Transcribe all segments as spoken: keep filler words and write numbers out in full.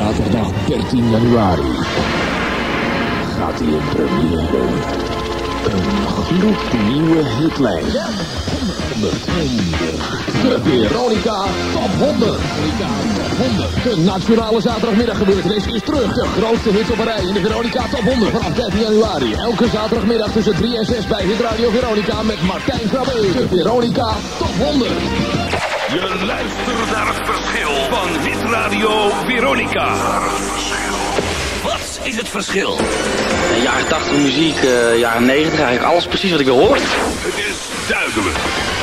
Zaterdag dertien januari gaat hij in première. Een gloednieuwe hitlijst. De Veronica Top honderd. Veronica Top honderd. De nationale zaterdagmiddaggebeurtenis is terug. De grootste hits op een rij in de Veronica Top honderd. Vanaf dertien januari. Elke zaterdagmiddag tussen drie en zes bij Hit Radio Veronica met Martijn Krabbe. De Veronica Top honderd. Je luistert naar het verschil van Hit Radio Veronica. Wat is het verschil? Jaren tachtig muziek, uh, jaren negentig, eigenlijk alles precies wat ik wil horen. Het is duidelijk.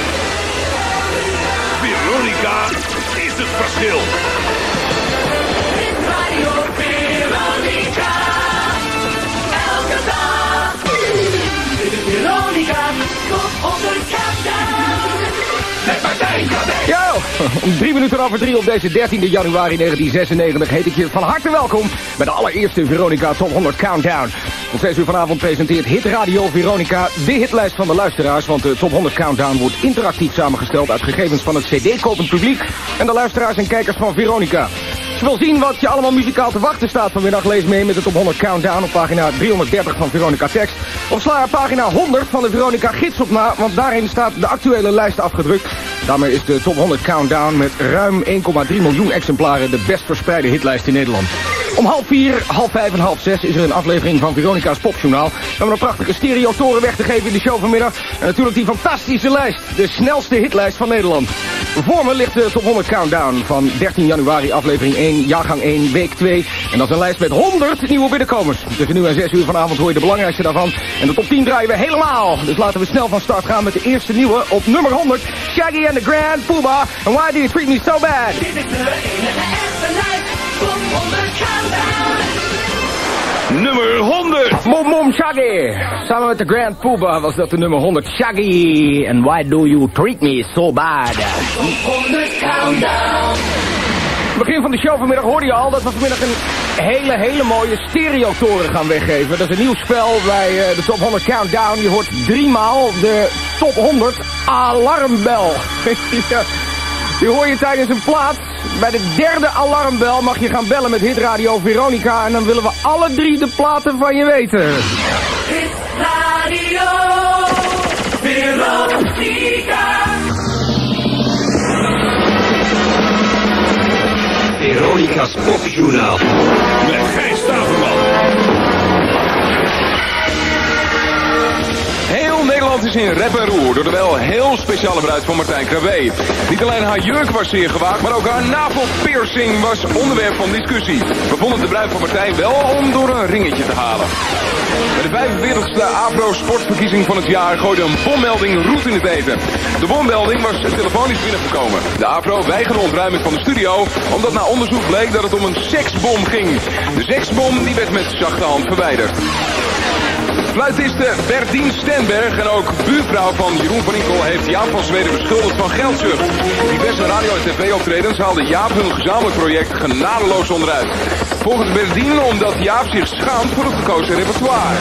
Veronica is het verschil. Hit Radio Veronica. Elke dag. Dit is Veronica. Top honderd Countdown. Met Martijn Krabbe. Yo, om drie minuten over drie op deze dertiende januari negentien zesennegentig heet ik je van harte welkom bij de allereerste Veronica Top honderd Countdown. Om zes uur vanavond presenteert Hit Radio Veronica de hitlijst van de luisteraars, want de Top honderd Countdown wordt interactief samengesteld uit gegevens van het cd-kopend publiek en de luisteraars en kijkers van Veronica. Als je wil zien wat je allemaal muzikaal te wachten staat vanmiddag, lees mee met de Top honderd Countdown op pagina driehonderddertig van Veronica Tekst. Of sla er pagina honderd van de Veronica Gids op na, want daarin staat de actuele lijst afgedrukt. Daarmee is de Top honderd Countdown met ruim één komma drie miljoen exemplaren de best verspreide hitlijst in Nederland. Om half vier, half vijf en half zes is er een aflevering van Veronica's Popjournaal. We hebben een prachtige stereotoren weg te geven in de show vanmiddag. En natuurlijk die fantastische lijst, de snelste hitlijst van Nederland. Voor me ligt de Top honderd Countdown van dertien januari, aflevering één, jaargang één, week twee. En dat is een lijst met honderd nieuwe binnenkomers. Tussen nu en zes uur vanavond hoor je de belangrijkste daarvan. En de top tien draaien we helemaal. Dus laten we snel van start gaan met de eerste nieuwe op nummer honderd. Shaggy and the Grand Poobah. And why do you treat me so bad? Dit is de enige echte lijst. Top honderd Countdown. Nummer honderd. Mom Mom Shaggy. Samen met de Grand Poobah was dat de nummer honderd. Shaggy. And why do you treat me so bad? Top honderd Countdown. Begin van de show vanmiddag hoorde je al dat we vanmiddag een hele, hele mooie stereotoren gaan weggeven. Dat is een nieuw spel bij uh, de Top honderd Countdown. Je hoort driemaal de Top honderd alarmbel. Ja, die hoor je tijdens een plaats. Bij de derde alarmbel mag je gaan bellen met Hit Radio Veronica. En dan willen we alle drie de platen van je weten. Hit Radio Veronica. Veronica's Popjournaal. Met Gijs Staverman. Heel Nederland is in rep en roer door de wel heel speciale bruid van Martijn Krabbe. Niet alleen haar jurk was zeer gewaagd, maar ook haar navelpiercing was onderwerp van discussie. We vonden de bruid van Martijn wel om door een ringetje te halen. Bij de vijfenveertigste Afro-sportverkiezing van het jaar gooide een bommelding roet in het eten. De bommelding was telefonisch binnengekomen. De Afro weigerde ontruiming van de studio, omdat na onderzoek bleek dat het om een seksbom ging. De seksbom die werd met zachte hand verwijderd. Fluitiste Berdien Stenberg en ook buurvrouw van Jeroen van Inkel heeft Jaap van Zweden beschuldigd van geldzucht. Diverse radio- en tv-optredens haalde Jaap hun gezamenlijk project genadeloos onderuit. Volgens Berdien omdat Jaap zich schaamt voor het gekozen repertoire.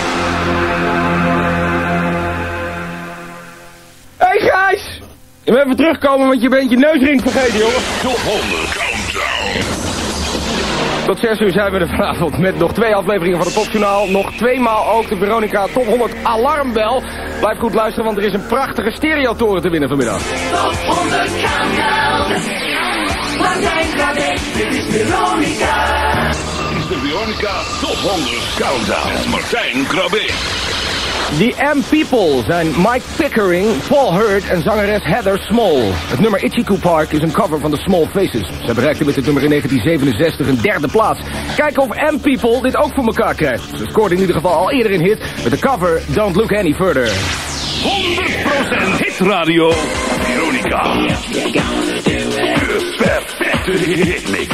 Hey Gijs! Je moet even terugkomen, want je bent je neusring vergeten, jongen. Top honderd Countdown. Tot zes uur zijn we er vanavond met nog twee afleveringen van het Popjournaal. Nog tweemaal ook de Veronica Top honderd Alarmbel. Blijf goed luisteren, want er is een prachtige stereotoren te winnen vanmiddag. Top honderd Countdown. Martijn Krabbe, dit is Veronica. Dit is de Veronica Top honderd Countdown. Met Martijn Krabbe. The M-People zijn Mike Pickering, Paul Hurd en zangeres Heather Small. Het nummer Itchy Park is een cover van The Small Faces. Zij bereikten met dit nummer in negentien zevenenzestig een derde plaats. Kijken of M-People dit ook voor elkaar krijgt. Ze scoorde in ieder geval al eerder een hit met de cover Don't Look Any Further. honderd procent Hit Radio Veronica. De perfecte hitmix.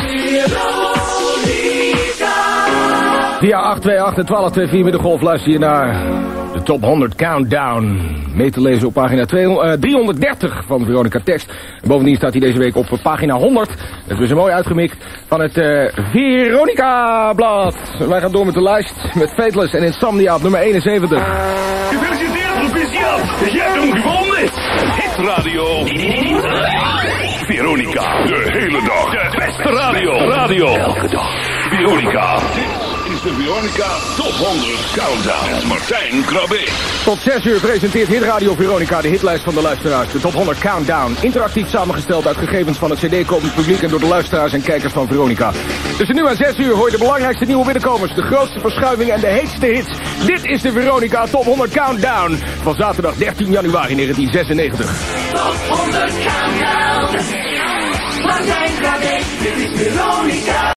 Via acht twee acht en twaalf twee vier middengolf luister je naar de Top honderd Countdown. Mee te lezen op pagina driehonderddertig van Veronica Tekst. En bovendien staat hij deze week op pagina honderd. Dat is dus een mooi uitgemikt van het uh, Veronica-blad. Wij gaan door met de lijst met Fateless en Insomnia op nummer eenenzeventig. Gefeliciteerd, proficiat. Je hebt hem gewonnen. Hit Radio. Veronica. De hele dag. De beste radio. Radio. Elke dag. Veronica. Dit is de Veronica Top honderd Countdown. Martijn Krabbe. Tot zes uur presenteert Hit Radio Veronica de hitlijst van de luisteraars. De Top honderd Countdown. Interactief samengesteld uit gegevens van het cd-kopend publiek en door de luisteraars en kijkers van Veronica. Tussen nu en zes uur hoor je de belangrijkste nieuwe binnenkomers, de grootste verschuivingen en de heetste hits. Dit is de Veronica Top honderd Countdown van zaterdag dertien januari negentien zesennegentig. Top honderd Countdown. Martijn Krabbe, dit is Veronica.